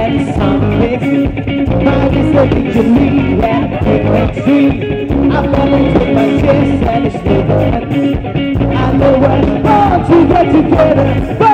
and something. Mine is looking to me and I can't see. I'm gonna take my chance and it's never. I know we're born to get together.